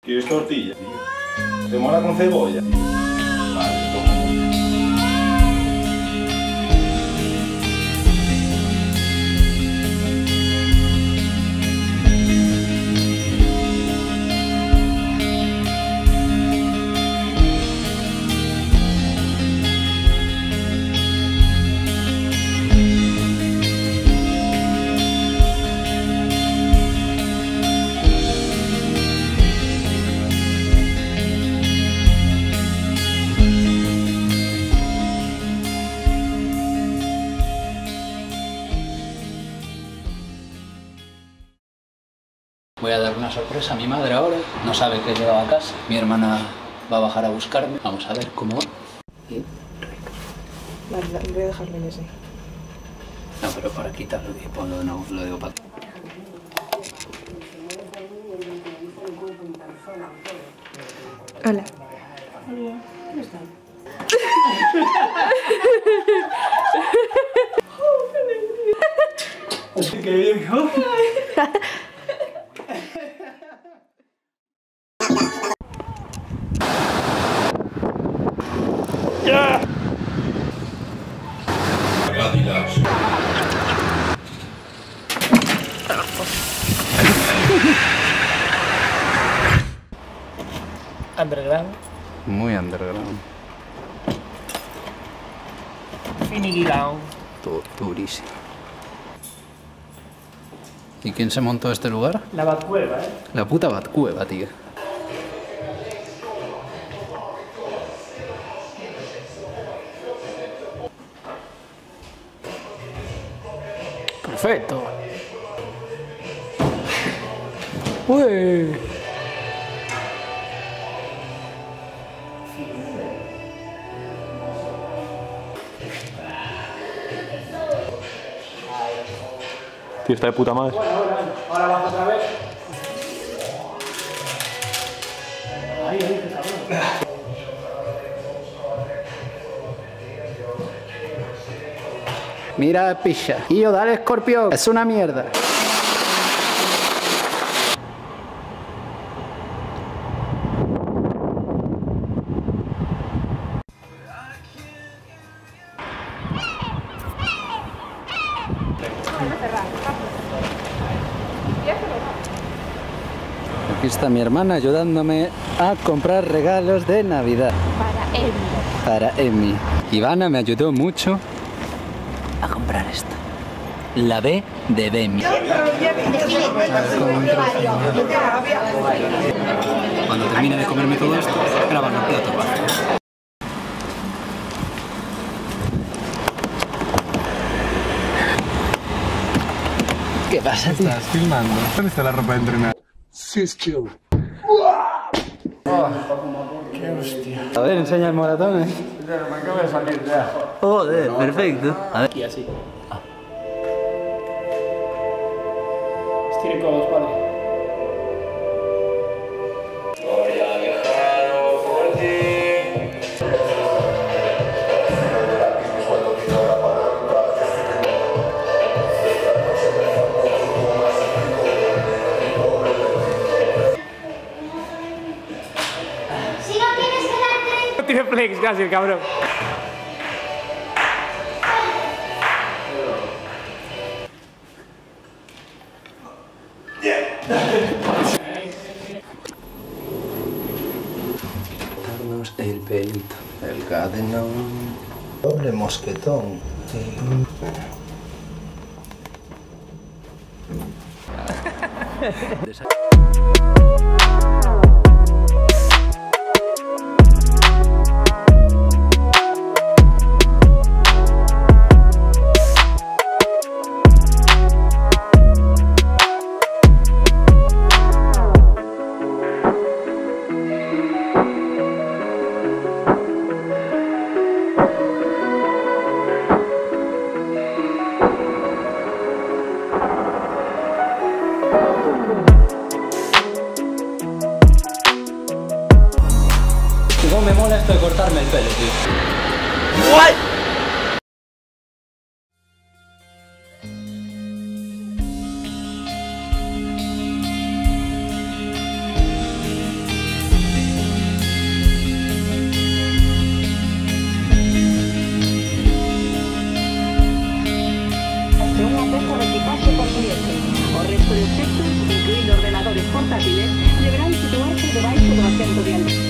¿Quieres tortilla? ¿Te mola con cebolla? Vale, toma. Voy a dar una sorpresa a mi madre ahora. No sabe que he llegado a casa. Mi hermana va a bajar a buscarme. Vamos a ver cómo va. Vale, voy a dejarlo en ese. No, pero para quitarlo y ponlo de nuevo, lo digo para... Hola. ¿Cómo estás? ¡Qué bien! Underground. Muy underground. Finiground. Todo durísimo. ¿Y quién se montó este lugar? La Batcueva, ¿eh? La puta Batcueva, tío. Perfecto. Uy. Tío, está de puta madre. Ahora vamos otra vez. Ahí, qué cabrón. Mira, picha. Tío, dale, escorpión. Es una mierda. Aquí está mi hermana ayudándome a comprar regalos de Navidad. Para él. Para Emi. Ivana me ayudó mucho a comprar esto. La B de Bemi. Cuando termine de comerme todo esto, grabar los platos vacíos. ¿Qué pasa, tío? ¿Estás filmando? ¿Dónde está la ropa de entrenar? Sí, es chill. Qué hostia. A ver, enseña el moratón, ¿eh? Me acaba de salir ya. Joder, perfecto. A ver. Y así. Estire codos, padre. Tiene flex casi el cabrón. Darnos el pelito. El cadenón. Doble mosquetón. No me mola esto de cortarme el pelo, tío. What? cada equipaxe pertinente. O resto de obxectos, incluindo ordenadores portátiles, deberán situarse debaixo do asiento dianteiro.